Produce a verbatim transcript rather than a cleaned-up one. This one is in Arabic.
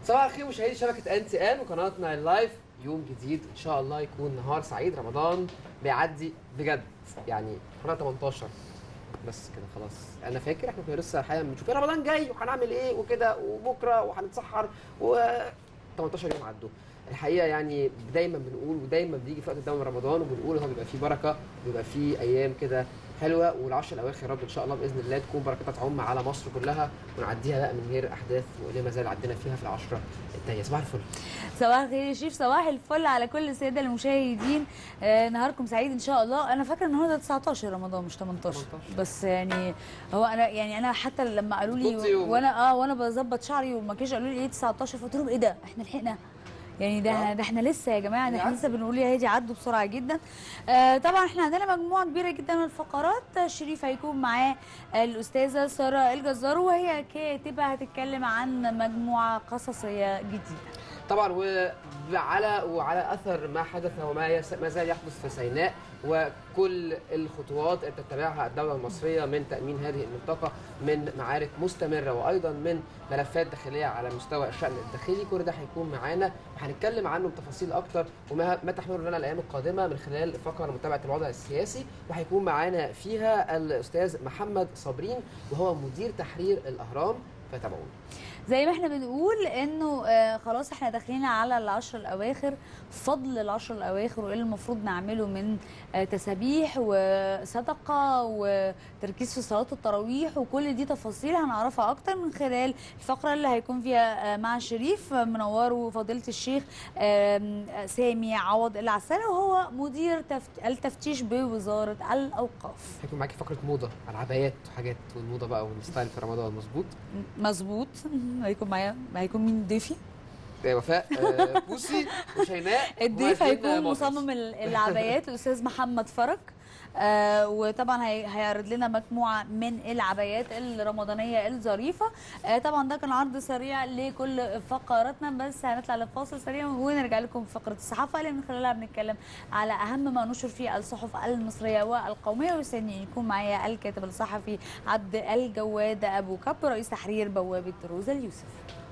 صباح الخير مشاهدي شبكه ان تي ان وقناتنا اللايف. يوم جديد ان شاء الله يكون نهار سعيد. رمضان بيعدي بجد، يعني احنا تمنتاشر بس كده خلاص. انا فاكر احنا كنا لسه الحقيقه بنشوف رمضان جاي وهنعمل ايه وكده وبكره وهنتسحر و تمنتاشر يوم عدوا. الحقيقه يعني دايما بنقول ودايما بنيجي في وقت الدوام رمضان وبنقول هو بيبقى فيه بركه، بيبقى فيه ايام كده حلوه، والعشر الاواخر يا رب ان شاء الله باذن الله تكون بركتها تعم على مصر كلها ونعديها بقى من غير احداث مؤلمه زي اللي عدينا فيها في العشره التانيه. صباح الفل. صباح الخير يا شيف، صباح الفل على كل الساده المشاهدين. آه نهاركم سعيد ان شاء الله. انا فاكره النهارده تسعتاشر رمضان مش تمنتاشر، بس يعني هو انا يعني انا حتى لما قالوا لي وانا اه وانا بظبط شعري والمكياج قالوا لي ايه تسعتاشر، فقلت لهم ايه ده احنا لحقنا يعني ده ده احنا لسه يا جماعه، ده احنا لسه بنقول يا هادي عدوا بسرعه جدا. آه طبعا احنا عندنا مجموعه كبيره جدا من الفقرات. شريف هيكون معاه الاستاذه ساره الجزار وهي كاتبه هتتكلم عن مجموعه قصصيه جديده طبعا، وعلى وعلى اثر ما حدث وما ما زال يحدث في سيناء وكل الخطوات اللي بتتبعها الدوله المصريه من تامين هذه المنطقه من معارك مستمره وايضا من ملفات داخليه على مستوى الشان الداخلي. كل ده هيكون معانا وهنتكلم عنه بتفاصيل اكتر وما ما تحمله لنا الايام القادمه من خلال فقره متابعه الوضع السياسي، وهيكون معانا فيها الاستاذ محمد صابرين وهو مدير تحرير الاهرام، فتابعونا. زي ما احنا بنقول انه آه خلاص احنا داخلين على العشر الاواخر، فضل العشر الاواخر وايه اللي المفروض نعمله من آه تسابيح وصدقه وتركيز في صلاه التراويح، وكل دي تفاصيل هنعرفها اكتر من خلال الفقره اللي هيكون فيها آه مع شريف منوره فضيله الشيخ آه سامي عوض العسالي وهو مدير تفت... التفتيش بوزاره الاوقاف. هيكون معاكي فقره موضه على العبايات وحاجات والموضه بقى والستايل في رمضان. مظبوط مظبوط. هيكون معايا هيكون مين ضيفي؟ وفاء آه بوسي وشيماء. الضيف هيكون مصمم العبايات الاستاذ محمد فرج، آه وطبعا هي هيعرض لنا مجموعه من العبايات الرمضانيه الظريفه. آه طبعا ده كان عرض سريع لكل فقراتنا، بس هنطلع لفاصل سريع ونرجع لكم في فقره الصحافه اللي من خلالها بنتكلم على اهم ما نشر في الصحف المصريه والقوميه. ويسعدني يكون معايا الكاتب الصحفي عبد الجواد ابو كب رئيس تحرير بوابه روزا اليوسف.